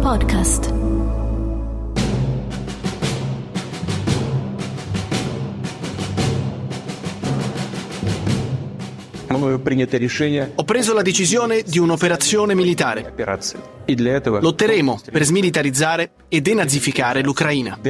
Podcast. Ho preso la decisione di un'operazione militare. Lotteremo per smilitarizzare e denazificare l'Ucraina.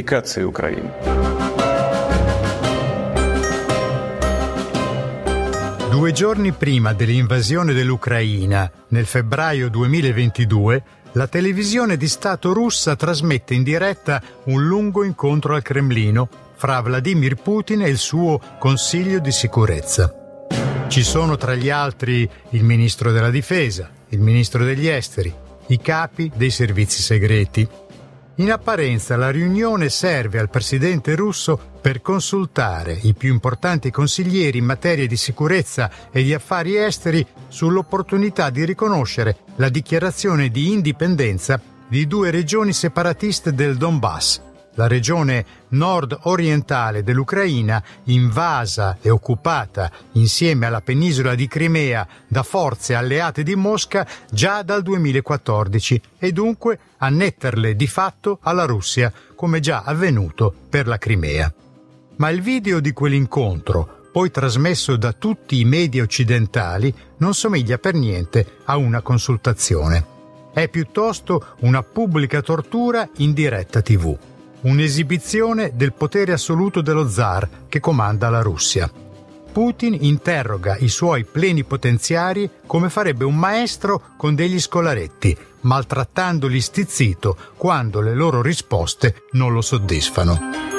2 giorni prima dell'invasione dell'Ucraina, nel febbraio 2022, la televisione di Stato russa trasmette in diretta un lungo incontro al Cremlino fra Vladimir Putin e il suo Consiglio di sicurezza. Ci sono tra gli altri il ministro della difesa, il ministro degli esteri, i capi dei servizi segreti. In apparenza la riunione serve al presidente russo per consultare i più importanti consiglieri in materia di sicurezza e di affari esteri sull'opportunità di riconoscere la dichiarazione di indipendenza di 2 regioni separatiste del Donbass, la regione nord-orientale dell'Ucraina, invasa e occupata insieme alla penisola di Crimea da forze alleate di Mosca già dal 2014 e dunque annetterle di fatto alla Russia, come già avvenuto per la Crimea. Ma il video di quell'incontro, poi trasmesso da tutti i media occidentali, non somiglia per niente a una consultazione. È piuttosto una pubblica tortura in diretta TV. Un'esibizione del potere assoluto dello zar che comanda la Russia. Putin interroga i suoi plenipotenziari come farebbe un maestro con degli scolaretti, maltrattandoli stizzito quando le loro risposte non lo soddisfano.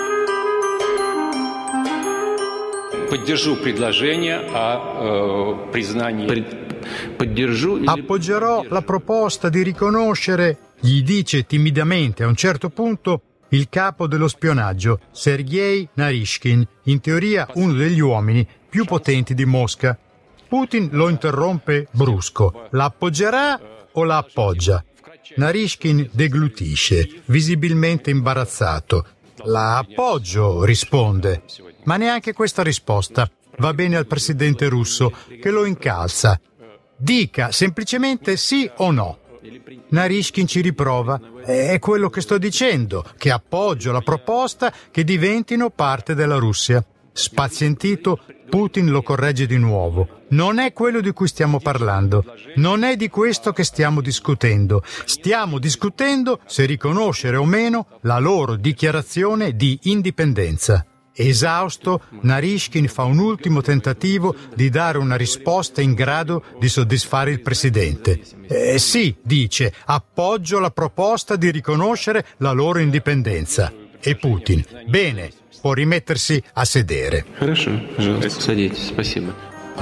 Appoggerò la proposta di riconoscere, gli dice timidamente a un certo punto, il capo dello spionaggio, Sergei Naryshkin, in teoria uno degli uomini più potenti di Mosca. Putin lo interrompe brusco. La appoggerà o la appoggia? Naryshkin deglutisce, visibilmente imbarazzato. La appoggio, risponde. Ma neanche questa risposta va bene al presidente russo, che lo incalza. Dica semplicemente sì o no. Naryshkin ci riprova. È quello che sto dicendo, che appoggio la proposta che diventino parte della Russia. Spazientito, Putin lo corregge di nuovo. Non è quello di cui stiamo parlando. Non è di questo che stiamo discutendo. Stiamo discutendo se riconoscere o meno la loro dichiarazione di indipendenza. Esausto, Naryshkin fa un ultimo tentativo di dare una risposta in grado di soddisfare il presidente. Sì, dice, appoggio la proposta di riconoscere la loro indipendenza. E Putin, bene, può rimettersi a sedere. Хорошо, пожалуйста, садитесь, спасибо.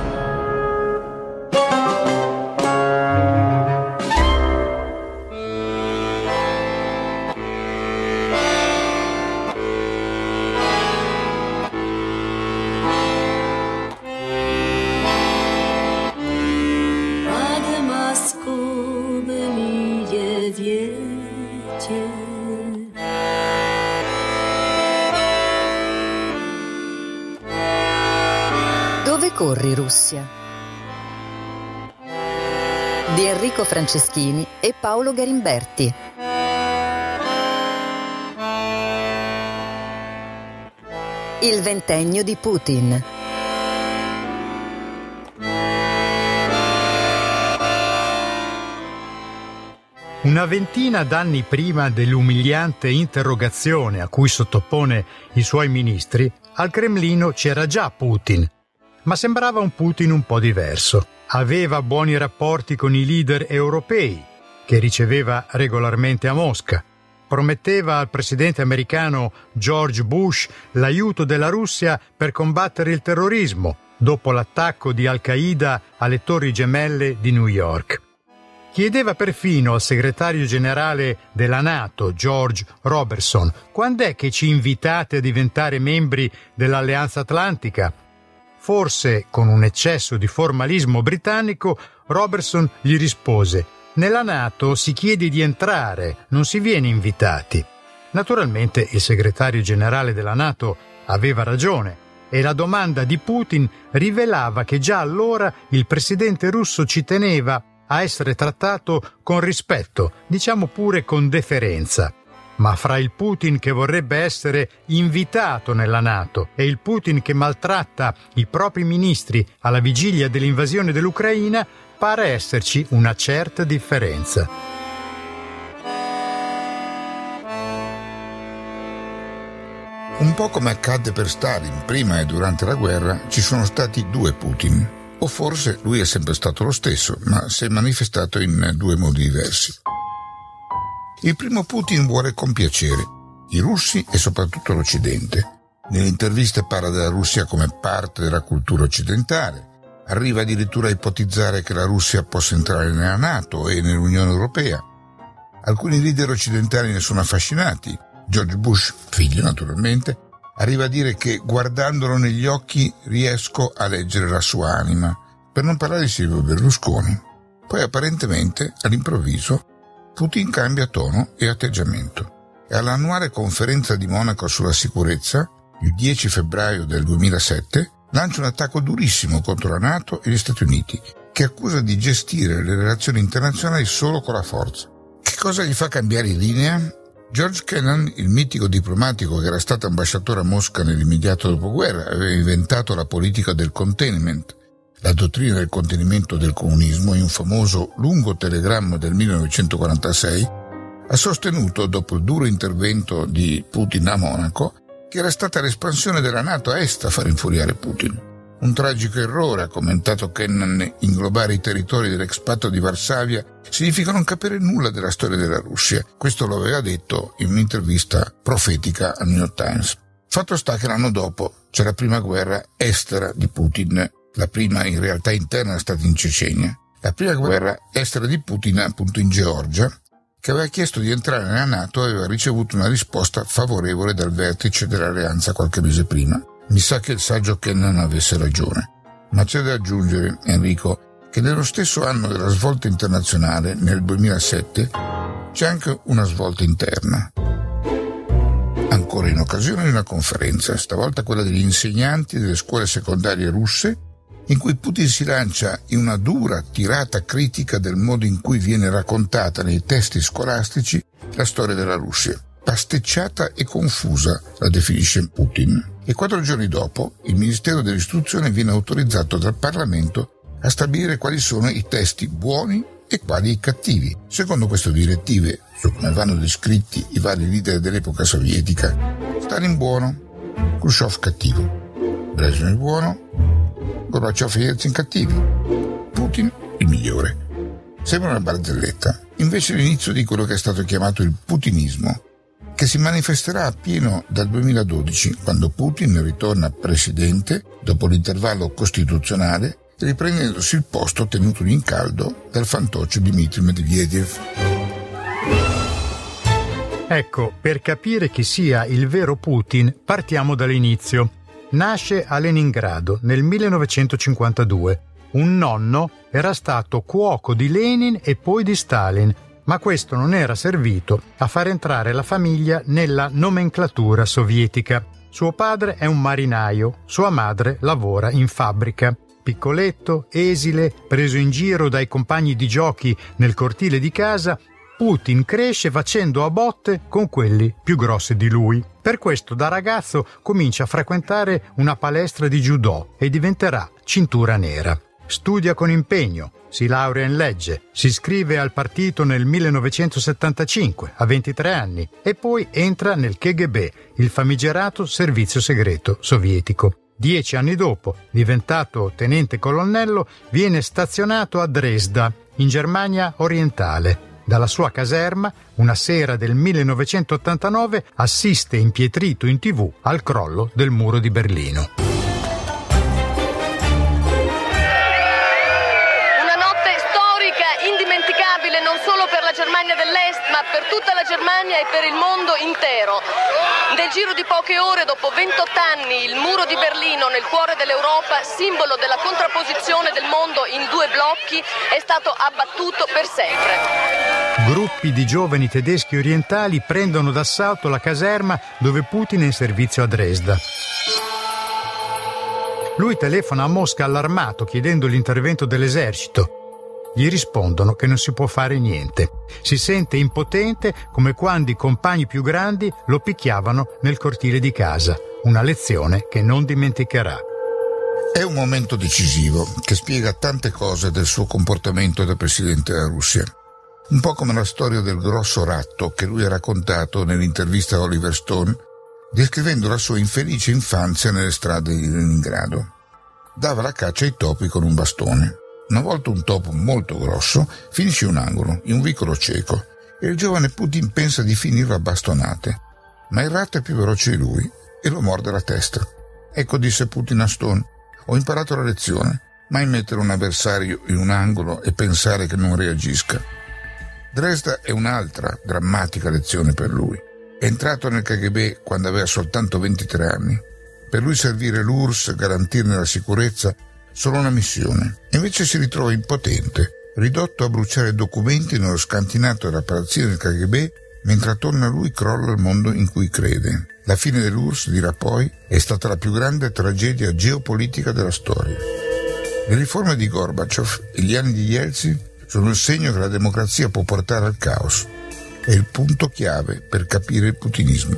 Dove corri, Russia? Di Enrico Franceschini e Paolo Garimberti. Il ventennio di Putin. Una ventina d'anni prima dell'umiliante interrogazione a cui sottopone i suoi ministri, al Cremlino c'era già Putin. Ma sembrava un Putin un po' diverso. Aveva buoni rapporti con i leader europei, che riceveva regolarmente a Mosca. Prometteva al presidente americano George Bush l'aiuto della Russia per combattere il terrorismo, dopo l'attacco di Al-Qaeda alle Torri Gemelle di New York. Chiedeva perfino al segretario generale della NATO, George Robertson, quando è che ci invitate a diventare membri dell'Alleanza Atlantica? Forse, con un eccesso di formalismo britannico, Robertson gli rispose: nella NATO si chiede di entrare, non si viene invitati. Naturalmente il segretario generale della NATO aveva ragione e la domanda di Putin rivelava che già allora il presidente russo ci teneva a essere trattato con rispetto, diciamo pure con deferenza. Ma fra il Putin che vorrebbe essere invitato nella NATO e il Putin che maltratta i propri ministri alla vigilia dell'invasione dell'Ucraina pare esserci una certa differenza. Un po' come accadde per Stalin, prima e durante la guerra ci sono stati due Putin. O forse lui è sempre stato lo stesso, ma si è manifestato in due modi diversi. Il primo Putin vuole compiacere i russi e soprattutto l'Occidente. Nelle interviste parla della Russia come parte della cultura occidentale. Arriva addirittura a ipotizzare che la Russia possa entrare nella NATO e nell'Unione Europea. Alcuni leader occidentali ne sono affascinati. George Bush, figlio naturalmente, arriva a dire che guardandolo negli occhi riesco a leggere la sua anima, per non parlare di Silvio Berlusconi. Poi apparentemente, all'improvviso, Putin cambia tono e atteggiamento e all'annuale conferenza di Monaco sulla sicurezza, il 10 febbraio del 2007, lancia un attacco durissimo contro la NATO e gli Stati Uniti, che accusa di gestire le relazioni internazionali solo con la forza. Che cosa gli fa cambiare linea? George Kennan, il mitico diplomatico che era stato ambasciatore a Mosca nell'immediato dopoguerra, aveva inventato la politica del containment, la dottrina del contenimento del comunismo, in un famoso lungo telegramma del 1946, ha sostenuto, dopo il duro intervento di Putin a Monaco, che era stata l'espansione della NATO a est a far infuriare Putin. Un tragico errore, ha commentato Kennan, inglobare i territori dell'ex patto di Varsavia significa non capire nulla della storia della Russia. Questo lo aveva detto in un'intervista profetica al New York Times. Fatto sta che l'anno dopo c'è la prima guerra estera di Putin. La prima in realtà interna è stata in Cecenia. La prima guerra estera di Putin appunto in Georgia, che aveva chiesto di entrare nella NATO e aveva ricevuto una risposta favorevole dal vertice dell'alleanza qualche mese prima. Mi sa che il saggio Kennan avesse ragione. Ma c'è da aggiungere, Enrico, che nello stesso anno della svolta internazionale, nel 2007, c'è anche una svolta interna. Ancora in occasione di una conferenza, stavolta quella degli insegnanti delle scuole secondarie russe, in cui Putin si lancia in una dura tirata critica del modo in cui viene raccontata nei testi scolastici la storia della Russia. Pasticciata e confusa, la definisce Putin. E 4 giorni dopo, il Ministero dell'Istruzione viene autorizzato dal Parlamento a stabilire quali sono i testi buoni e quali i cattivi. Secondo queste direttive, su come vanno descritti i vari leader dell'epoca sovietica, Stalin buono, Khrushchev cattivo, Brezhnev buono, Gorbaciov e Yeltsin cattivi, Putin il migliore. Sembra una barzelletta, invece l'inizio di quello che è stato chiamato il putinismo, che si manifesterà appieno dal 2012, quando Putin ritorna presidente dopo l'intervallo costituzionale, riprendendosi il posto tenutogli in caldo dal fantoccio Dmitry Medvedev. Ecco, per capire chi sia il vero Putin, partiamo dall'inizio. Nasce a Leningrado nel 1952. Un nonno era stato cuoco di Lenin e poi di Stalin, ma questo non era servito a far entrare la famiglia nella nomenclatura sovietica. Suo padre è un marinaio, sua madre lavora in fabbrica. Piccoletto, esile, preso in giro dai compagni di giochi nel cortile di casa, Putin cresce facendo a botte con quelli più grossi di lui. Per questo da ragazzo comincia a frequentare una palestra di judo e diventerà cintura nera. Studia con impegno, si laurea in legge, si iscrive al partito nel 1975, a 23 anni, e poi entra nel KGB, il famigerato servizio segreto sovietico. 10 anni dopo, diventato tenente colonnello, viene stazionato a Dresda, in Germania orientale. Dalla sua caserma, una sera del 1989, assiste impietrito in TV al crollo del muro di Berlino. Non solo per la Germania dell'Est, ma per tutta la Germania e per il mondo intero. Nel giro di poche ore, dopo 28 anni, il muro di Berlino, nel cuore dell'Europa, simbolo della contrapposizione del mondo in due blocchi, è stato abbattuto per sempre. Gruppi di giovani tedeschi orientali prendono d'assalto la caserma dove Putin è in servizio a Dresda. Lui telefona a Mosca allarmato chiedendo l'intervento dell'esercito. gli rispondono che non si può fare niente. Si sente impotente come quando i compagni più grandi lo picchiavano nel cortile di casa. Una lezione che non dimenticherà. È un momento decisivo che spiega tante cose del suo comportamento da presidente della Russia. Un po' come la storia del grosso ratto che lui ha raccontato nell'intervista a Oliver Stone, descrivendo la sua infelice infanzia nelle strade di Leningrado. Dava la caccia ai topi con un bastone. Una volta un topo molto grosso finisce in un angolo, in un vicolo cieco, e il giovane Putin pensa di finirlo a bastonate. Ma il ratto è più veloce di lui e lo morde la testa. Ecco, disse Putin a Stone, ho imparato la lezione, mai mettere un avversario in un angolo e pensare che non reagisca. Dresda è un'altra drammatica lezione per lui. È entrato nel KGB quando aveva soltanto 23 anni. Per lui servire l'URSS, garantirne la sicurezza, solo una missione. Invece si ritrova impotente, ridotto a bruciare documenti nello scantinato della palazzina del KGB, mentre attorno a lui crolla il mondo in cui crede. La fine dell'URSS, dirà poi, è stata la più grande tragedia geopolitica della storia. Le riforme di Gorbaciov e gli anni di Yeltsin sono il segno che la democrazia può portare al caos. È il punto chiave per capire il putinismo.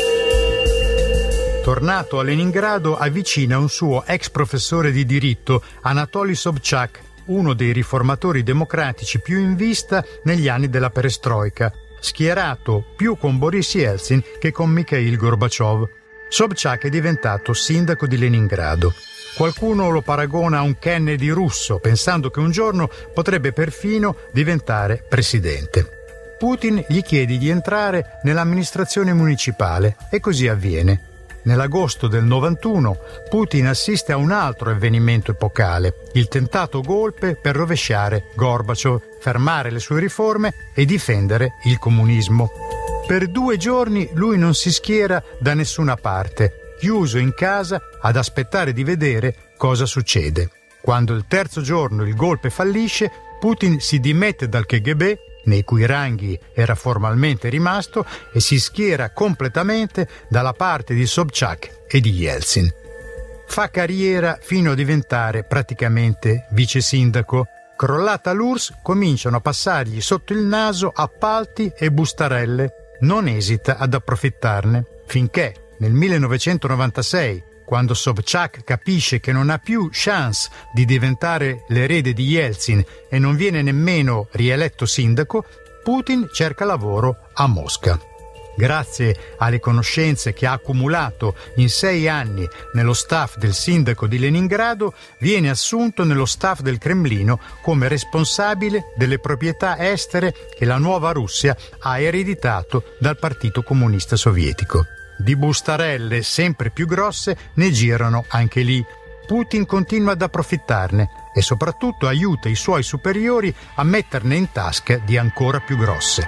Tornato a Leningrado, avvicina un suo ex professore di diritto, Anatoly Sobchak, uno dei riformatori democratici più in vista negli anni della perestroika, schierato più con Boris Yeltsin che con Mikhail Gorbaciov. Sobchak è diventato sindaco di Leningrado. Qualcuno lo paragona a un Kennedy russo, pensando che un giorno potrebbe perfino diventare presidente. Putin gli chiede di entrare nell'amministrazione municipale e così avviene. Nell'agosto del 91 Putin assiste a un altro avvenimento epocale, il tentato golpe per rovesciare Gorbaciov, fermare le sue riforme e difendere il comunismo. Per 2 giorni lui non si schiera da nessuna parte, chiuso in casa ad aspettare di vedere cosa succede. Quando il terzo giorno il golpe fallisce, Putin si dimette dal KGB, nei cui ranghi era formalmente rimasto, e si schiera completamente dalla parte di Sobchak e di Yeltsin. Fa carriera fino a diventare praticamente vice sindaco. Crollata l'URSS, cominciano a passargli sotto il naso appalti e bustarelle. Non esita ad approfittarne, finché nel 1996, quando Sobchak capisce che non ha più chance di diventare l'erede di Yeltsin e non viene nemmeno rieletto sindaco, Putin cerca lavoro a Mosca. Grazie alle conoscenze che ha accumulato in 6 anni nello staff del sindaco di Leningrado, viene assunto nello staff del Cremlino come responsabile delle proprietà estere che la nuova Russia ha ereditato dal Partito Comunista Sovietico. Di bustarelle sempre più grosse ne girano anche lì. Putin continua ad approfittarne e soprattutto aiuta i suoi superiori a metterne in tasca di ancora più grosse.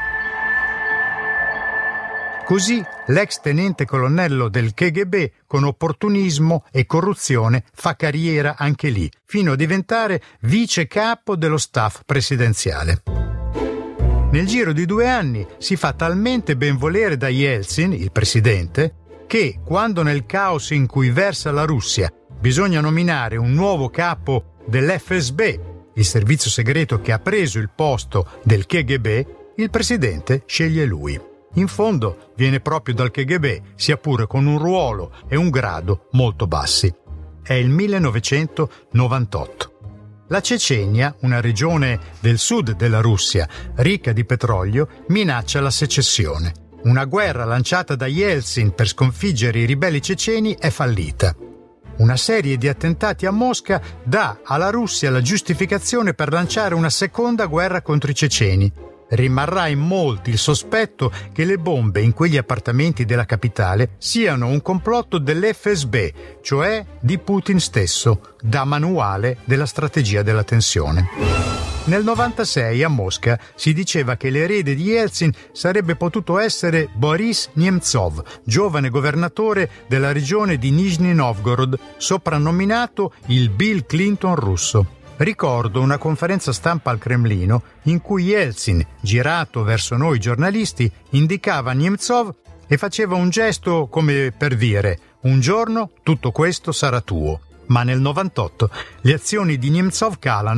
Così l'ex tenente colonnello del KGB, con opportunismo e corruzione, fa carriera anche lì, fino a diventare vice capo dello staff presidenziale. Nel giro di 2 anni si fa talmente benvolere da Yeltsin, il presidente, che quando nel caos in cui versa la Russia bisogna nominare un nuovo capo dell'FSB, il servizio segreto che ha preso il posto del KGB, il presidente sceglie lui. In fondo viene proprio dal KGB, sia pure con un ruolo e un grado molto bassi. È il 1998. La Cecenia, una regione del sud della Russia ricca di petrolio, minaccia la secessione. Una guerra lanciata da Yeltsin per sconfiggere i ribelli ceceni è fallita. Una serie di attentati a Mosca dà alla Russia la giustificazione per lanciare una seconda guerra contro i ceceni. Rimarrà in molti il sospetto che le bombe in quegli appartamenti della capitale siano un complotto dell'FSB, cioè di Putin stesso, da manuale della strategia della tensione. Nel 96 a Mosca si diceva che l'erede di Yeltsin sarebbe potuto essere Boris Nemtsov, giovane governatore della regione di Nizhny Novgorod, soprannominato il Bill Clinton russo. Ricordo una conferenza stampa al Cremlino in cui Yeltsin, girato verso noi giornalisti, indicava Nemtsov e faceva un gesto come per dire: un giorno tutto questo sarà tuo. Ma nel 98 le azioni di Nemtsov calano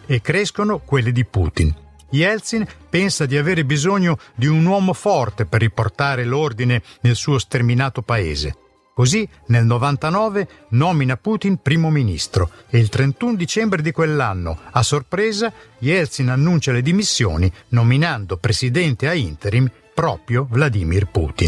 e crescono quelle di Putin. Yeltsin pensa di avere bisogno di un uomo forte per riportare l'ordine nel suo sterminato paese. Così, nel 99, nomina Putin primo ministro e il 31 dicembre di quell'anno, a sorpresa, Yeltsin annuncia le dimissioni, nominando presidente a interim proprio Vladimir Putin.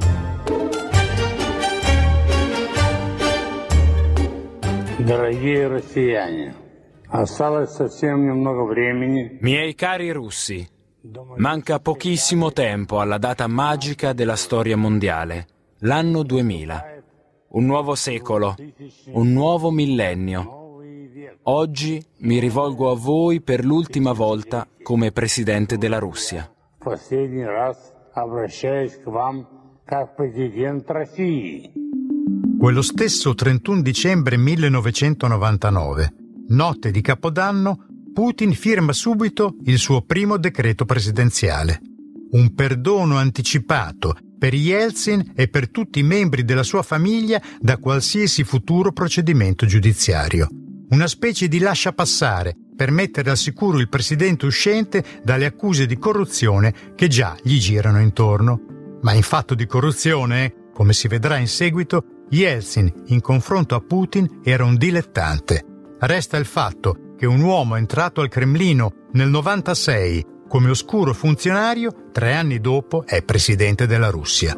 Дорогие россияне, осталось совсем немного времени. Miei cari russi, manca pochissimo tempo alla data magica della storia mondiale, l'anno 2000. Un nuovo secolo, un nuovo millennio. Oggi mi rivolgo a voi per l'ultima volta come presidente della Russia. Последний раз обращаюсь к вам как президент России. Quello stesso 31 dicembre 1999, notte di Capodanno, Putin firma subito il suo primo decreto presidenziale. Un perdono anticipato per Yeltsin e per tutti i membri della sua famiglia da qualsiasi futuro procedimento giudiziario. Una specie di lasciapassare per mettere al sicuro il presidente uscente dalle accuse di corruzione che già gli girano intorno. Ma in fatto di corruzione, come si vedrà in seguito, Yeltsin, in confronto a Putin, era un dilettante. Resta il fatto che un uomo entrato al Cremlino nel 96 come oscuro funzionario, 3 anni dopo è presidente della Russia.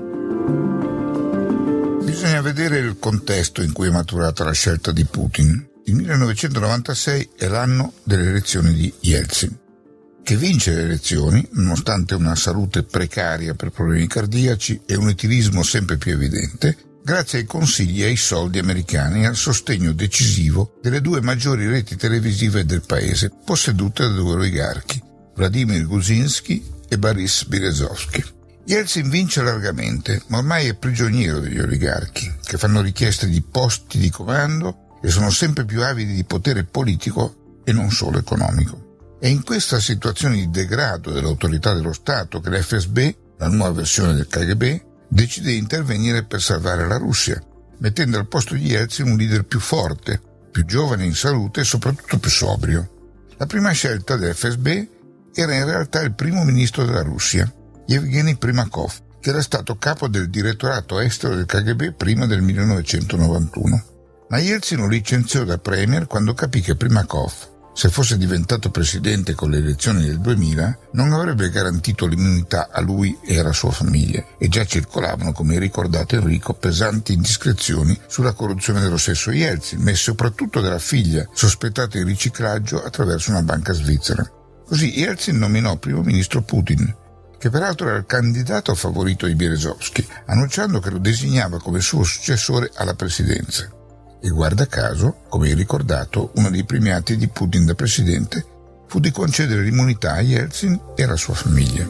Bisogna vedere il contesto in cui è maturata la scelta di Putin. Il 1996 è l'anno delle elezioni di Yeltsin, che vince le elezioni nonostante una salute precaria per problemi cardiaci e un etilismo sempre più evidente, grazie ai consigli e ai soldi americani e al sostegno decisivo delle 2 maggiori reti televisive del paese, possedute da 2 oligarchi, Vladimir Guzinsky e Boris Berezovsky. Yeltsin vince largamente, ma ormai è prigioniero degli oligarchi, che fanno richieste di posti di comando e sono sempre più avidi di potere politico e non solo economico. È in questa situazione di degrado dell'autorità dello Stato che l'FSB, la nuova versione del KGB, decide di intervenire per salvare la Russia, mettendo al posto di Yeltsin un leader più forte, più giovane in salute e soprattutto più sobrio. La prima scelta dell'FSB era in realtà il primo ministro della Russia, Yevgeny Primakov, che era stato capo del direttorato estero del KGB prima del 1991. Ma Yeltsin lo licenziò da premier quando capì che Primakov, se fosse diventato presidente con le elezioni del 2000, non avrebbe garantito l'immunità a lui e alla sua famiglia, e già circolavano, come hai ricordato Enrico, pesanti indiscrezioni sulla corruzione dello stesso Yeltsin, ma soprattutto della figlia, sospettata di riciclaggio attraverso una banca svizzera. Così Yeltsin nominò primo ministro Putin, che peraltro era il candidato favorito di Berezovsky, annunciando che lo designava come suo successore alla presidenza. E guarda caso, come hai ricordato, uno dei primi atti di Putin da presidente fu di concedere l'immunità a Yeltsin e alla sua famiglia.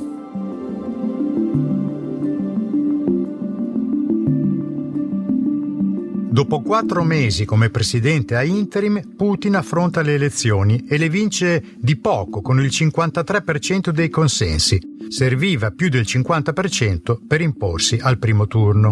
Dopo 4 mesi come presidente a interim, Putin affronta le elezioni e le vince di poco, con il 53% dei consensi. Serviva più del 50% per imporsi al primo turno.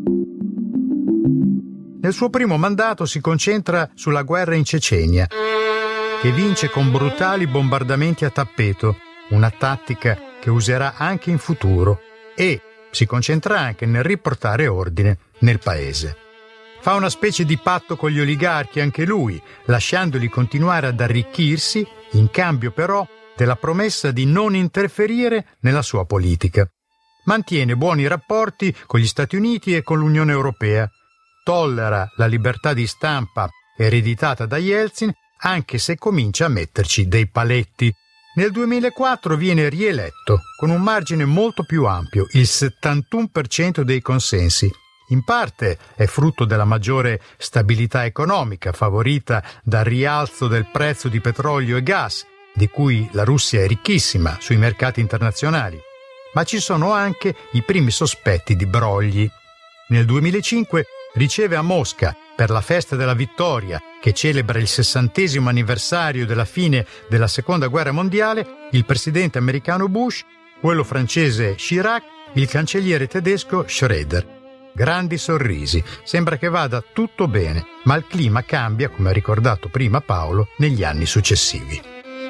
Nel suo primo mandato si concentra sulla guerra in Cecenia, che vince con brutali bombardamenti a tappeto, una tattica che userà anche in futuro, e si concentra anche nel riportare ordine nel paese. Fa una specie di patto con gli oligarchi anche lui, lasciandoli continuare ad arricchirsi, in cambio però della promessa di non interferire nella sua politica. Mantiene buoni rapporti con gli Stati Uniti e con l'Unione Europea. Tollera la libertà di stampa ereditata da Yeltsin, anche se comincia a metterci dei paletti. Nel 2004 viene rieletto con un margine molto più ampio, il 71% dei consensi. In parte è frutto della maggiore stabilità economica favorita dal rialzo del prezzo di petrolio e gas, di cui la Russia è ricchissima sui mercati internazionali. Ma ci sono anche i primi sospetti di brogli. Nel 2005 riceve a Mosca, per la festa della vittoria, che celebra il 60° anniversario della fine della Seconda Guerra Mondiale, il presidente americano Bush, quello francese Chirac, il cancelliere tedesco Schröder. Grandi sorrisi, sembra che vada tutto bene, ma il clima cambia, come ha ricordato prima Paolo, negli anni successivi.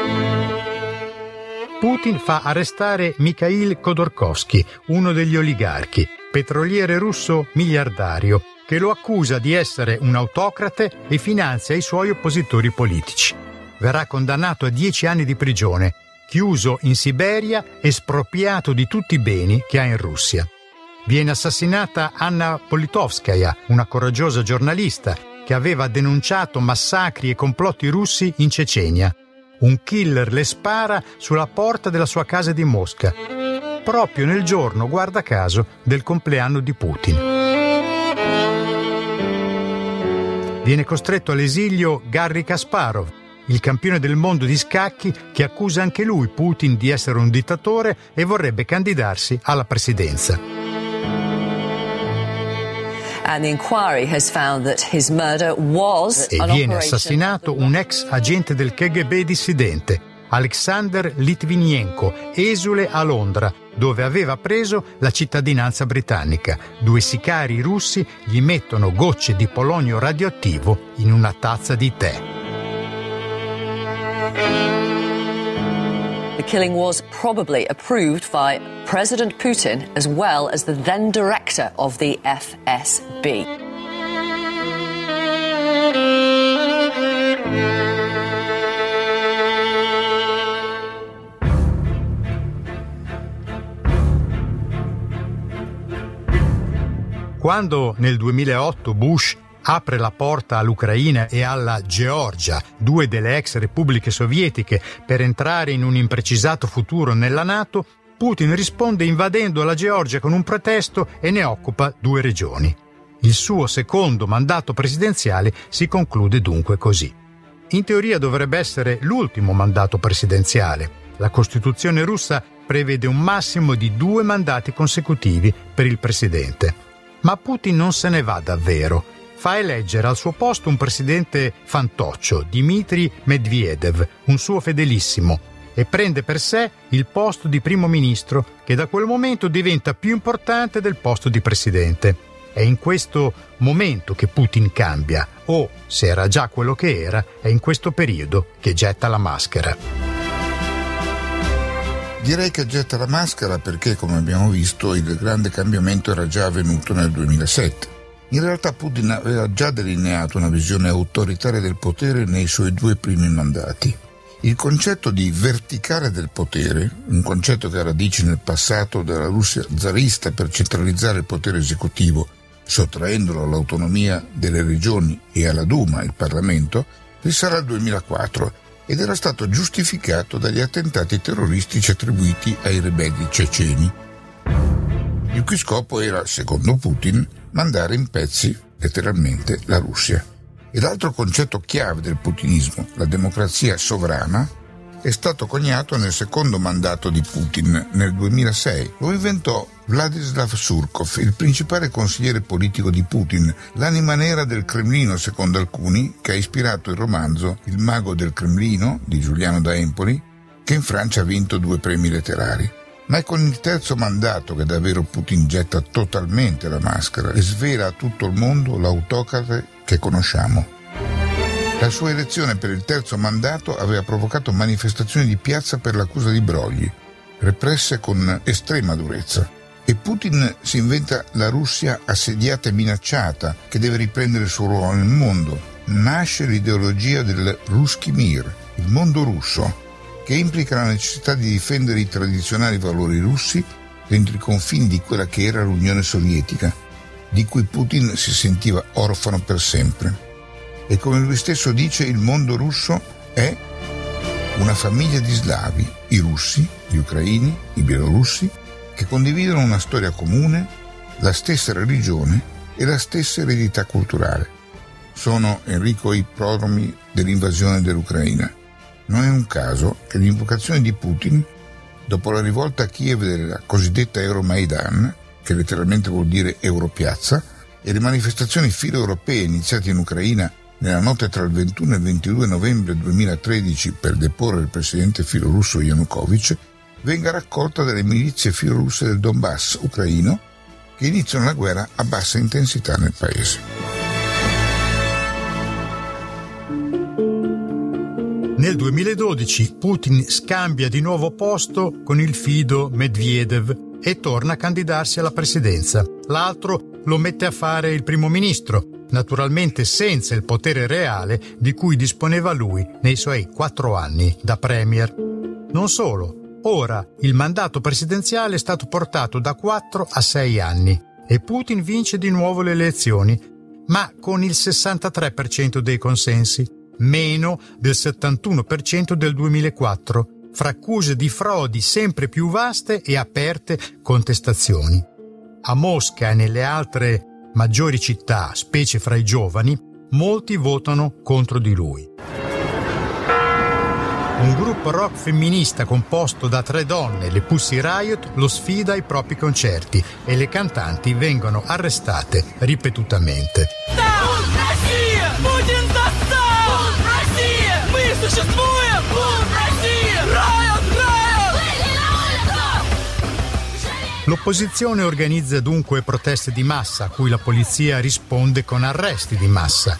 Putin fa arrestare Mikhail Khodorkovsky, uno degli oligarchi, petroliere russo miliardario, che lo accusa di essere un autocrate e finanzia i suoi oppositori politici. Verrà condannato a 10 anni di prigione, chiuso in Siberia, espropriato di tutti i beni che ha in Russia. Viene assassinata Anna Politkovskaya, una coraggiosa giornalista che aveva denunciato massacri e complotti russi in Cecenia. Un killer le spara sulla porta della sua casa di Mosca, proprio nel giorno, guarda caso, del compleanno di Putin. Viene costretto all'esilio Garry Kasparov, il campione del mondo di scacchi che accusa anche lui Putin di essere un dittatore e vorrebbe candidarsi alla presidenza. And the inquiry has found that his murder was e viene assassinato un ex agente del KGB dissidente, Alexander Litvinenko, esule a Londra, dove aveva preso la cittadinanza britannica. 2 sicari russi gli mettono gocce di polonio radioattivo in una tazza di tè. The killing was probably approved by President Putin as well as the then director of the FSB. Quando nel 2008 Bush apre la porta all'Ucraina e alla Georgia, 2 delle ex repubbliche sovietiche, per entrare in un imprecisato futuro nella NATO, Putin risponde invadendo la Georgia con un pretesto e ne occupa 2 regioni. Il suo secondo mandato presidenziale si conclude dunque così. In teoria dovrebbe essere l'ultimo mandato presidenziale. La Costituzione russa prevede un massimo di 2 mandati consecutivi per il presidente. Ma Putin non se ne va davvero. Fa eleggere al suo posto un presidente fantoccio, Dmitry Medvedev, un suo fedelissimo, e prende per sé il posto di primo ministro, che da quel momento diventa più importante del posto di presidente. È in questo momento che Putin cambia, o, se era già quello che era, è in questo periodo che getta la maschera. Direi che getta la maschera perché, come abbiamo visto, il grande cambiamento era già avvenuto nel 2007. In realtà Putin aveva già delineato una visione autoritaria del potere nei suoi 2 primi mandati. Il concetto di verticale del potere, un concetto che ha radici nel passato della Russia zarista per centralizzare il potere esecutivo, sottraendolo all'autonomia delle regioni e alla Duma, il Parlamento, risale al 2004 ed era stato giustificato dagli attentati terroristici attribuiti ai ribelli ceceni, il cui scopo era, secondo Putin, mandare in pezzi, letteralmente, la Russia. E l'altro concetto chiave del putinismo, la democrazia sovrana, è stato coniato nel secondo mandato di Putin, nel 2006. Lo inventò Vladislav Surkov, il principale consigliere politico di Putin, l'anima nera del Cremlino, secondo alcuni, che ha ispirato il romanzo Il mago del Cremlino, di Giuliano da Empoli, che in Francia ha vinto 2 premi letterari. Ma è con il terzo mandato che davvero Putin getta totalmente la maschera e svela a tutto il mondo l'autocrate che conosciamo. La sua elezione per il terzo mandato aveva provocato manifestazioni di piazza per l'accusa di brogli, represse con estrema durezza. E Putin si inventa la Russia assediata e minacciata che deve riprendere il suo ruolo nel mondo. Nasce l'ideologia del Ruskij Mir, il mondo russo, che implica la necessità di difendere i tradizionali valori russi dentro i confini di quella che era l'Unione Sovietica, di cui Putin si sentiva orfano per sempre. E come lui stesso dice, il mondo russo è una famiglia di slavi, i russi, gli ucraini, i bielorussi, che condividono una storia comune, la stessa religione e la stessa eredità culturale. Sono Enrico i prodromi dell'invasione dell'Ucraina. Non è un caso che l'invocazione di Putin, dopo la rivolta a Kiev della cosiddetta Euromaidan, che letteralmente vuol dire Europiazza, e le manifestazioni filo-europee iniziate in Ucraina nella notte tra il 21 e il 22 novembre 2013 per deporre il presidente filorusso Yanukovych, venga raccolta dalle milizie filorusse del Donbass ucraino che iniziano la guerra a bassa intensità nel paese. Nel 2012 Putin scambia di nuovo posto con il fido Medvedev e torna a candidarsi alla presidenza. L'altro lo mette a fare il primo ministro, naturalmente senza il potere reale di cui disponeva lui nei suoi 4 anni da premier. Non solo, ora il mandato presidenziale è stato portato da 4 a 6 anni e Putin vince di nuovo le elezioni, ma con il 63% dei consensi, meno del 71% del 2004, fra accuse di frodi sempre più vaste e aperte contestazioni. A Mosca e nelle altre maggiori città, specie fra i giovani, molti votano contro di lui. Un gruppo rock femminista composto da 3 donne, le Pussy Riot, lo sfida ai propri concerti e le cantanti vengono arrestate ripetutamente. L'opposizione organizza dunque proteste di massa a cui la polizia risponde con arresti di massa.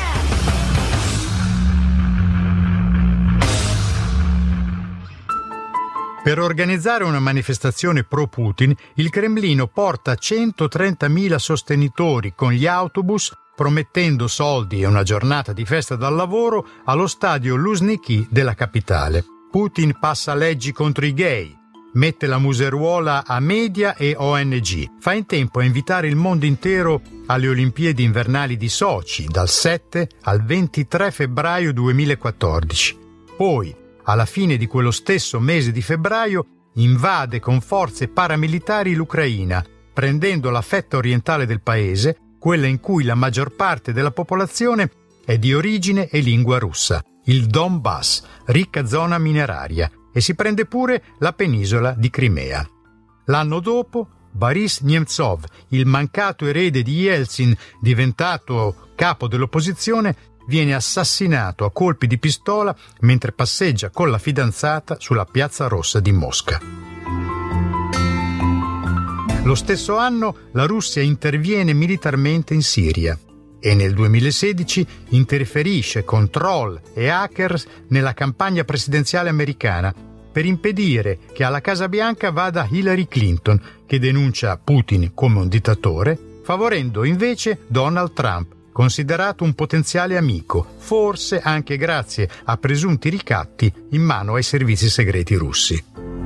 Per organizzare una manifestazione pro-Putin, il Cremlino porta 130.000 sostenitori con gli autobus, promettendo soldi e una giornata di festa dal lavoro allo stadio Luzhniki della capitale. Putin passa leggi contro i gay, mette la museruola a media e ONG. Fa in tempo a invitare il mondo intero alle Olimpiadi invernali di Sochi dal 7 al 23 febbraio 2014. Poi, alla fine di quello stesso mese di febbraio, invade con forze paramilitari l'Ucraina, prendendo la fetta orientale del paese, quella in cui la maggior parte della popolazione è di origine e lingua russa, il Donbass, ricca zona mineraria, e si prende pure la penisola di Crimea. L'anno dopo, Boris Nemtsov, il mancato erede di Yeltsin, diventato capo dell'opposizione, viene assassinato a colpi di pistola mentre passeggia con la fidanzata sulla Piazza Rossa di Mosca. Lo stesso anno la Russia interviene militarmente in Siria e nel 2016 interferisce con troll e hackers nella campagna presidenziale americana per impedire che alla Casa Bianca vada Hillary Clinton, che denuncia Putin come un dittatore, favorendo invece Donald Trump, considerato un potenziale amico, forse anche grazie a presunti ricatti in mano ai servizi segreti russi.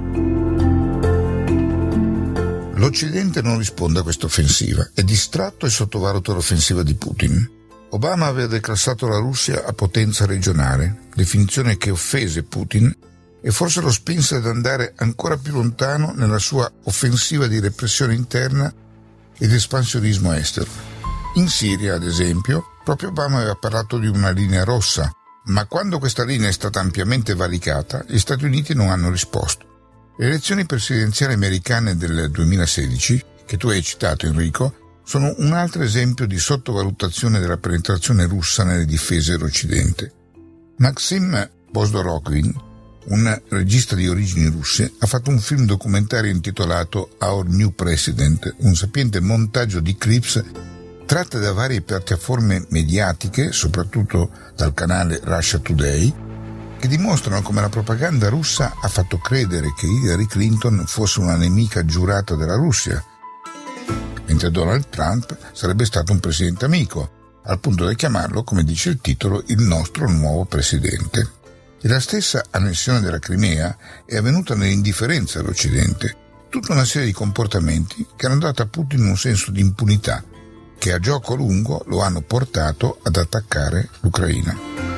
L'Occidente non risponde a questa offensiva, è distratto e sottovaluta l'offensiva di Putin. Obama aveva declassato la Russia a potenza regionale, definizione che offese Putin e forse lo spinse ad andare ancora più lontano nella sua offensiva di repressione interna ed espansionismo estero. In Siria, ad esempio, proprio Obama aveva parlato di una linea rossa, ma quando questa linea è stata ampiamente valicata, gli Stati Uniti non hanno risposto. Le elezioni presidenziali americane del 2016, che tu hai citato Enrico, sono un altro esempio di sottovalutazione della penetrazione russa nelle difese dell'Occidente. Maxim Bozdorokhin, un regista di origini russe, ha fatto un film documentario intitolato Our New President, un sapiente montaggio di clips tratte da varie piattaforme mediatiche, soprattutto dal canale Russia Today, che dimostrano come la propaganda russa ha fatto credere che Hillary Clinton fosse una nemica giurata della Russia, mentre Donald Trump sarebbe stato un presidente amico, al punto da chiamarlo, come dice il titolo, il nostro nuovo presidente. E la stessa annessione della Crimea è avvenuta nell'indifferenza dell'Occidente, tutta una serie di comportamenti che hanno dato a Putin un senso di impunità, che a gioco lungo lo hanno portato ad attaccare l'Ucraina.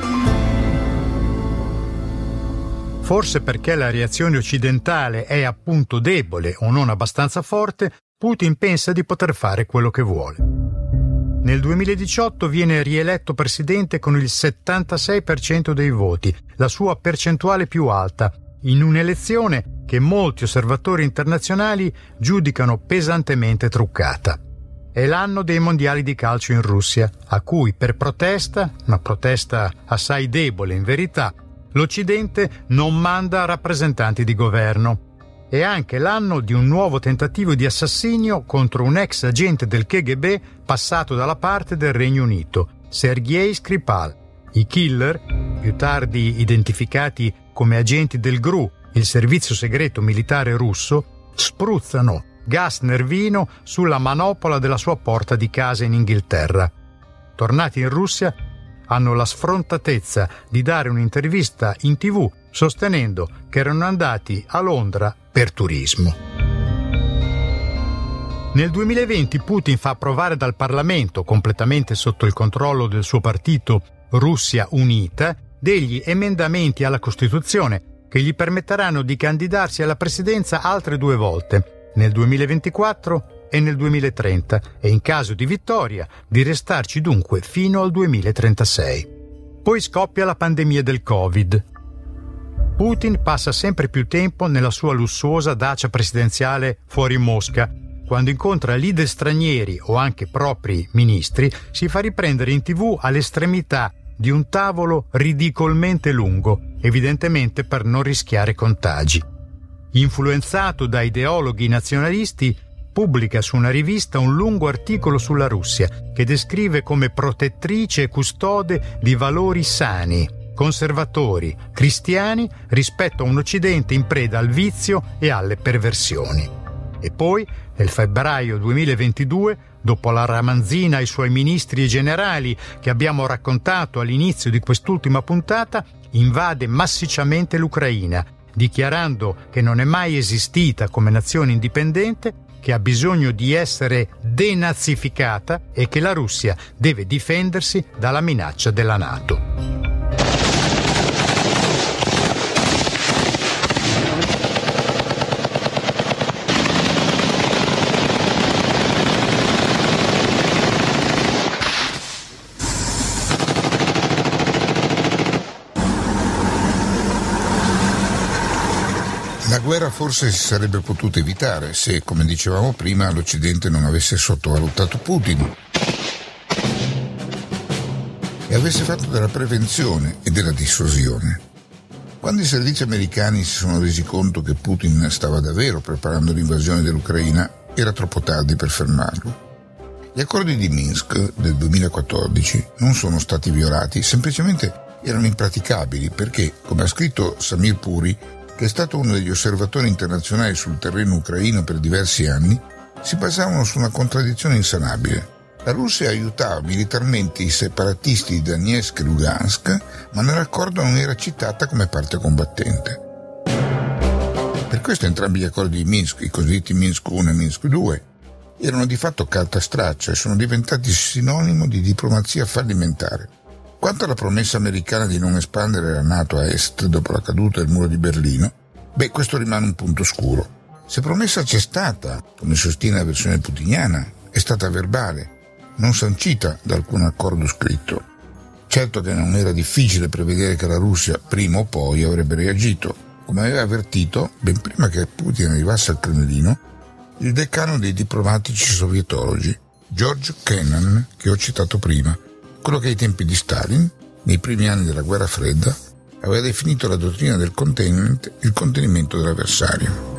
Forse perché la reazione occidentale è appunto debole o non abbastanza forte, Putin pensa di poter fare quello che vuole. Nel 2018 viene rieletto presidente con il 76% dei voti, la sua percentuale più alta, in un'elezione che molti osservatori internazionali giudicano pesantemente truccata. È l'anno dei mondiali di calcio in Russia, a cui per protesta, una protesta assai debole in verità, l'Occidente non manda rappresentanti di governo. È anche l'anno di un nuovo tentativo di assassinio contro un ex agente del KGB passato dalla parte del Regno Unito, Sergei Skripal, I killer, più tardi identificati come agenti del GRU, il servizio segreto militare russo, spruzzano gas nervino sulla manopola della sua porta di casa in Inghilterra. Tornati in Russia, hanno la sfrontatezza di dare un'intervista in TV sostenendo che erano andati a Londra per turismo. Nel 2020 Putin fa approvare dal Parlamento, completamente sotto il controllo del suo partito Russia Unita, degli emendamenti alla Costituzione che gli permetteranno di candidarsi alla presidenza altre 2 volte, nel 2024 e nel 2030, e in caso di vittoria di restarci dunque fino al 2036. Poi scoppia la pandemia del Covid. Putin passa sempre più tempo nella sua lussuosa dacia presidenziale fuori Mosca. Quando incontra leader stranieri o anche propri ministri, si fa riprendere in TV all'estremità di un tavolo ridicolmente lungo, evidentemente per non rischiare contagi. Influenzato da ideologhi nazionalisti, pubblica su una rivista un lungo articolo sulla Russia che descrive come protettrice e custode di valori sani, conservatori, cristiani rispetto a un Occidente in preda al vizio e alle perversioni. E poi, nel febbraio 2022, dopo la ramanzina ai suoi ministri e generali che abbiamo raccontato all'inizio di quest'ultima puntata, invade massicciamente l'Ucraina, dichiarando che non è mai esistita come nazione indipendente, che ha bisogno di essere denazificata e che la Russia deve difendersi dalla minaccia della NATO. La guerra forse si sarebbe potuta evitare se, come dicevamo prima, l'Occidente non avesse sottovalutato Putin e avesse fatto della prevenzione e della dissuasione. Quando i servizi americani si sono resi conto che Putin stava davvero preparando l'invasione dell'Ucraina, era troppo tardi per fermarlo. Gli accordi di Minsk del 2014 non sono stati violati, semplicemente erano impraticabili perché, come ha scritto Samir Puri, che è stato uno degli osservatori internazionali sul terreno ucraino per diversi anni, si basavano su una contraddizione insanabile. La Russia aiutava militarmente i separatisti di Donetsk e Lugansk, ma nell'accordo non era citata come parte combattente. Per questo entrambi gli accordi di Minsk, i cosiddetti Minsk I e Minsk II, erano di fatto carta straccia e sono diventati sinonimo di diplomazia fallimentare. Quanto alla promessa americana di non espandere la NATO a est dopo la caduta del muro di Berlino, questo rimane un punto scuro. Se promessa c'è stata, come sostiene la versione putiniana, è stata verbale, non sancita da alcun accordo scritto. Certo che non era difficile prevedere che la Russia prima o poi avrebbe reagito, come aveva avvertito, ben prima che Putin arrivasse al Cremlino, il decano dei diplomatici sovietologi, George Kennan, che ho citato prima, quello che ai tempi di Stalin, nei primi anni della guerra fredda, aveva definito la dottrina del containment il contenimento dell'avversario.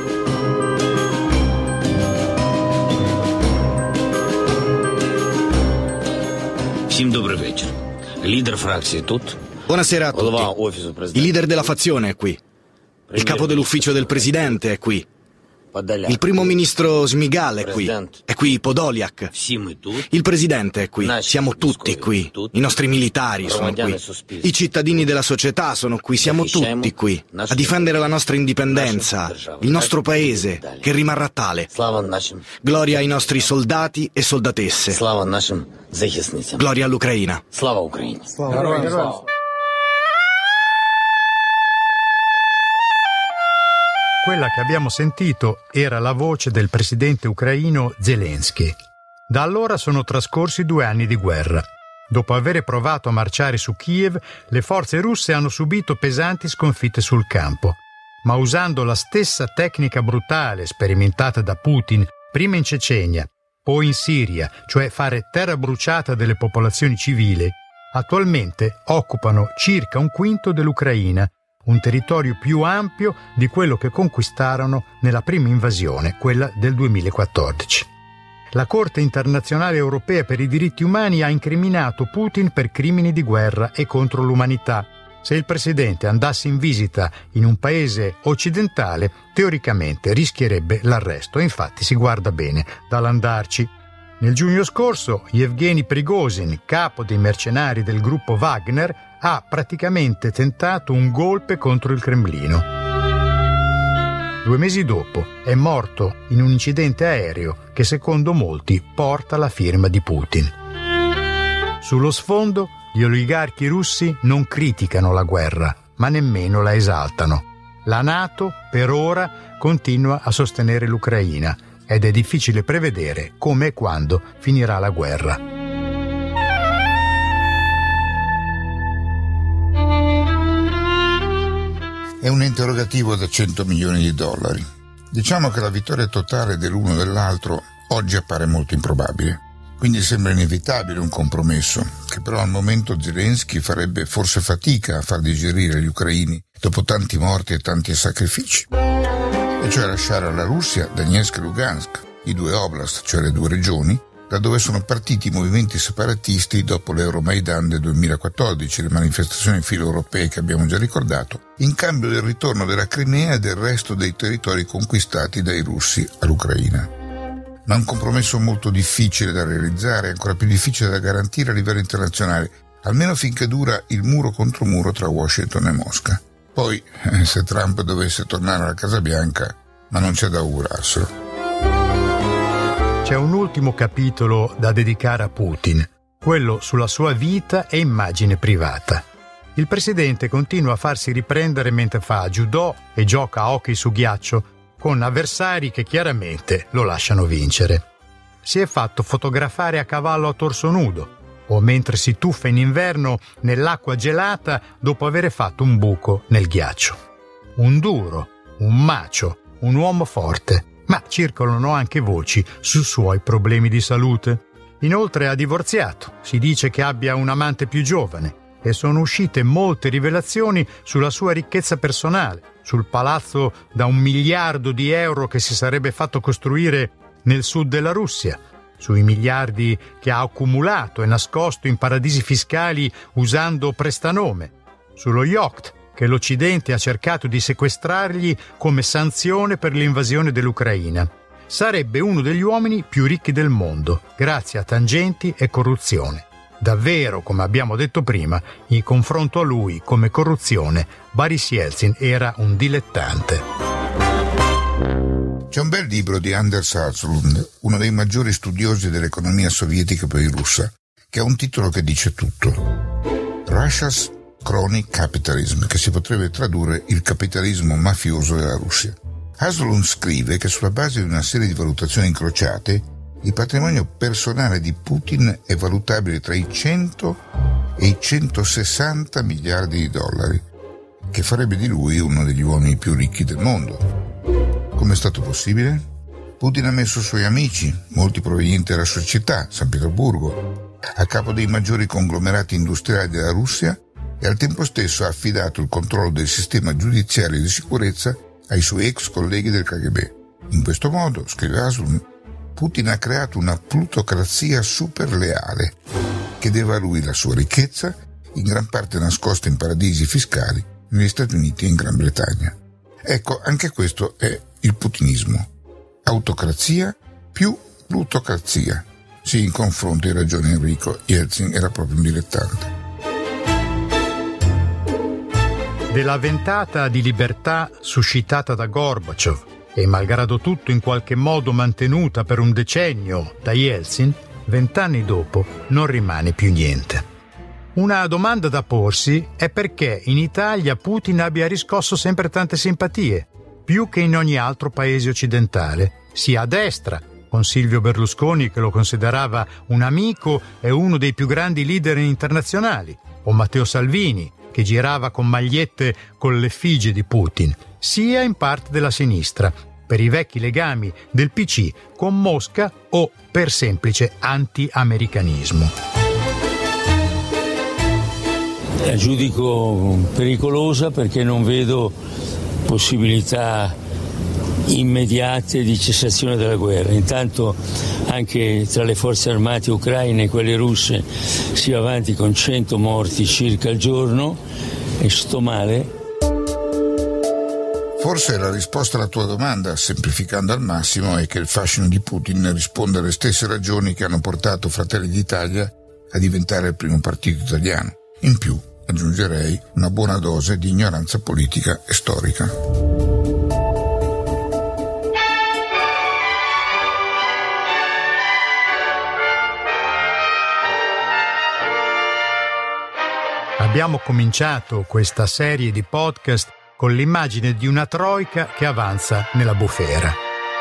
Buonasera a tutti. Il leader della fazione è qui. Il capo dell'ufficio del presidente è qui. Il primo ministro Smygal è qui Podolyak. Il presidente è qui, siamo tutti qui. I nostri militari sono qui. I cittadini della società sono qui, siamo tutti qui a difendere la nostra indipendenza, il nostro paese, che rimarrà tale. Gloria ai nostri soldati e soldatesse. Gloria all'Ucraina. Quella che abbiamo sentito era la voce del presidente ucraino Zelensky. Da allora sono trascorsi 2 anni di guerra. Dopo aver provato a marciare su Kiev, le forze russe hanno subito pesanti sconfitte sul campo. Ma usando la stessa tecnica brutale sperimentata da Putin, prima in Cecenia, poi in Siria, cioè fare terra bruciata delle popolazioni civili, attualmente occupano circa 1/5 dell'Ucraina, un territorio più ampio di quello che conquistarono nella prima invasione, quella del 2014. la Corte internazionale europea per i diritti umani ha incriminato Putin per crimini di guerra e contro l'umanità. Se il presidente andasse in visita in un paese occidentale, teoricamente rischierebbe l'arresto. Infatti si guarda bene dall'andarci. Nel giugno scorso, Yevgeny Prigozhin, capo dei mercenari del gruppo Wagner, ha praticamente tentato un golpe contro il Cremlino. 2 mesi dopo è morto in un incidente aereo che secondo molti porta la firma di Putin. Sullo sfondo, gli oligarchi russi non criticano la guerra, ma nemmeno la esaltano. La NATO, per ora, continua a sostenere l'Ucraina ed è difficile prevedere come e quando finirà la guerra. È un interrogativo da $100 milioni. Diciamo che la vittoria totale dell'uno o dell'altro oggi appare molto improbabile. Quindi sembra inevitabile un compromesso, che però al momento Zelensky farebbe forse fatica a far digerire agli ucraini dopo tanti morti e tanti sacrifici. E cioè lasciare alla Russia Donetsk e Lugansk, i 2 oblast, cioè le 2 regioni, da dove sono partiti i movimenti separatisti dopo l'Euromaidan del 2014, le manifestazioni filo-europee che abbiamo già ricordato, in cambio del ritorno della Crimea e del resto dei territori conquistati dai russi all'Ucraina. Ma è un compromesso molto difficile da realizzare, ancora più difficile da garantire a livello internazionale, almeno finché dura il muro contro muro tra Washington e Mosca. Poi, se Trump dovesse tornare alla Casa Bianca, ma non c'è da augurarselo. C'è un ultimo capitolo da dedicare a Putin, quello sulla sua vita e immagine privata. Il presidente continua a farsi riprendere mentre fa judo e gioca a hockey su ghiaccio con avversari che chiaramente lo lasciano vincere. Si è fatto fotografare a cavallo a torso nudo o mentre si tuffa in inverno nell'acqua gelata dopo aver fatto un buco nel ghiaccio. Un duro, un macho, un uomo forte, ma circolano anche voci sui suoi problemi di salute. Inoltre ha divorziato, si dice che abbia un amante più giovane e sono uscite molte rivelazioni sulla sua ricchezza personale, sul palazzo da €1 miliardo che si sarebbe fatto costruire nel sud della Russia, sui miliardi che ha accumulato e nascosto in paradisi fiscali usando prestanome, sullo yacht che l'Occidente ha cercato di sequestrargli come sanzione per l'invasione dell'Ucraina. Sarebbe uno degli uomini più ricchi del mondo, grazie a tangenti e corruzione. Davvero, come abbiamo detto prima, in confronto a lui, come corruzione, Boris Yeltsin era un dilettante. C'è un bel libro di Anders Haslund, uno dei maggiori studiosi dell'economia sovietica poi russa, che ha un titolo che dice tutto. Russia's Crony Capitalism, che si potrebbe tradurre il capitalismo mafioso della Russia. Haslund scrive che sulla base di una serie di valutazioni incrociate il patrimonio personale di Putin è valutabile tra i 100 e i 160 miliardi di dollari, che farebbe di lui uno degli uomini più ricchi del mondo. Come è stato possibile? Putin ha messo suoi amici, molti provenienti dalla sua città, San Pietroburgo, a capo dei maggiori conglomerati industriali della Russia e al tempo stesso ha affidato il controllo del sistema giudiziario di sicurezza ai suoi ex colleghi del KGB. In questo modo, scrive Haslund, Putin ha creato una plutocrazia super leale che deve a lui la sua ricchezza, in gran parte nascosta in paradisi fiscali negli Stati Uniti e in Gran Bretagna. Ecco, anche questo è il putinismo. Autocrazia più plutocrazia. Sì, in confronto hai ragione Enrico, Yeltsin era proprio un dilettante. Della ventata di libertà suscitata da Gorbaciov e malgrado tutto in qualche modo mantenuta per un decennio da Yeltsin, 20 anni dopo non rimane più niente. Una domanda da porsi è perché in Italia Putin abbia riscosso sempre tante simpatie, più che in ogni altro paese occidentale, sia a destra, con Silvio Berlusconi che lo considerava un amico e uno dei più grandi leader internazionali, o Matteo Salvini, che girava con magliette con l'effigie di Putin, sia in parte della sinistra, per i vecchi legami del PC con Mosca o per semplice anti-americanismo. La giudico pericolosa perché non vedo possibilità immediate di cessazione della guerra. Intanto anche tra le forze armate ucraine e quelle russe si va avanti con 100 morti circa al giorno e sto male. Forse la risposta alla tua domanda, semplificando al massimo, è che il fascino di Putin risponde alle stesse ragioni che hanno portato Fratelli d'Italia a diventare il primo partito italiano. In più, aggiungerei, una buona dose di ignoranza politica e storica. Abbiamo cominciato questa serie di podcast con l'immagine di una troika che avanza nella bufera.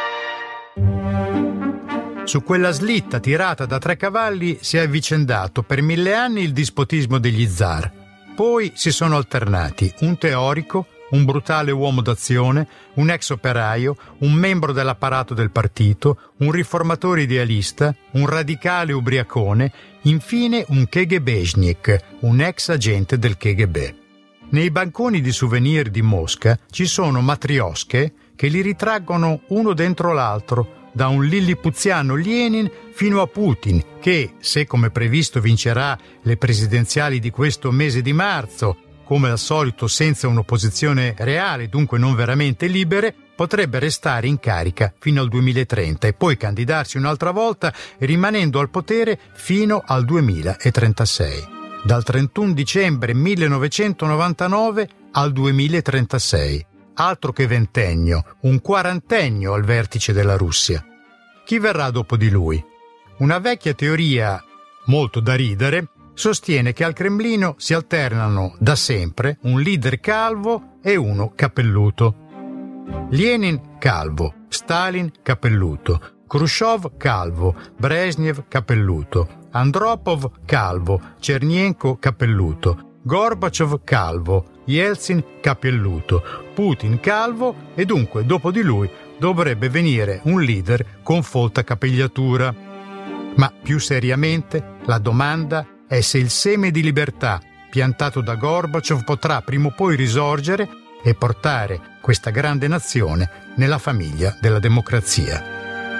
Su quella slitta tirata da 3 cavalli si è avvicendato per 1000 anni il dispotismo degli zar. Poi si sono alternati un teorico, un brutale uomo d'azione, un ex operaio, un membro dell'apparato del partito, un riformatore idealista, un radicale ubriacone, infine un KGBшник, un ex agente del KGB. Nei banconi di souvenir di Mosca ci sono matriosche che li ritraggono uno dentro l'altro, da un lillipuziano Lenin fino a Putin, che, se come previsto vincerà le presidenziali di questo mese di marzo, come al solito senza un'opposizione reale, dunque non veramente libere, potrebbe restare in carica fino al 2030 e poi candidarsi un'altra volta, rimanendo al potere fino al 2036. Dal 31 dicembre 1999 al 2036. Altro che ventennio, un quarantennio al vertice della Russia. Chi verrà dopo di lui? Una vecchia teoria, molto da ridere, sostiene che al Cremlino si alternano da sempre un leader calvo e uno capelluto. Lenin calvo, Stalin capelluto, Khrushchev calvo, Brezhnev capelluto, Andropov calvo, Chernenko capelluto, Gorbaciov calvo, Yeltsin capelluto, Putin calvo e dunque dopo di lui dovrebbe venire un leader con folta capigliatura. Ma più seriamente la domanda è se il seme di libertà piantato da Gorbaciov potrà prima o poi risorgere e portare questa grande nazione nella famiglia della democrazia.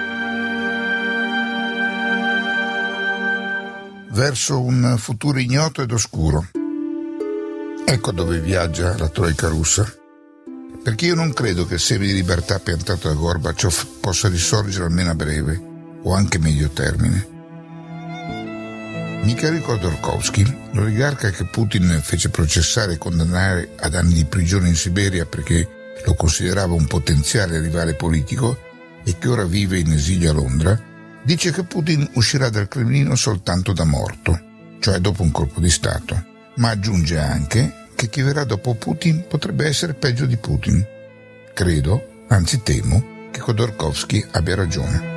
Verso un futuro ignoto ed oscuro. Ecco dove viaggia la troika russa. Perché io non credo che il seme di libertà piantato da Gorbaciov possa risorgere almeno a breve o anche medio termine. Mikhail Khodorkovsky, l'oligarca che Putin fece processare e condannare ad anni di prigione in Siberia perché lo considerava un potenziale rivale politico e che ora vive in esilio a Londra, dice che Putin uscirà dal Cremlino soltanto da morto, cioè dopo un colpo di Stato, ma aggiunge anche che chi verrà dopo Putin potrebbe essere peggio di Putin. Credo, anzi temo, che Khodorkovsky abbia ragione.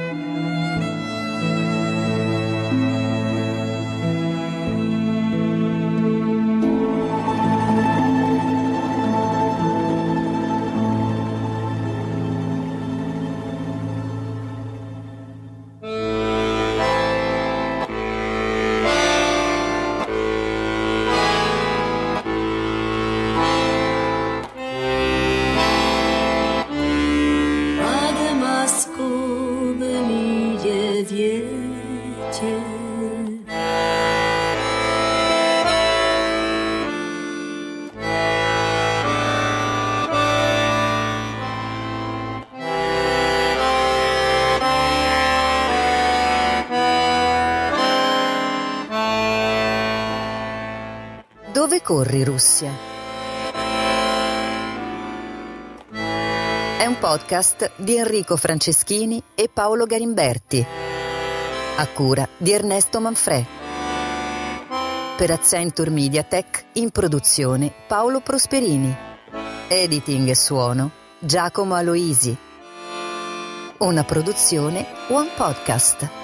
Dove corri, Russia? È un podcast di Enrico Franceschini e Paolo Garimberti, a cura di Ernesto Manfrè. Per Accenture Media Tech, in produzione Paolo Prosperini. Editing e suono Giacomo Aloisi. Una produzione One Podcast.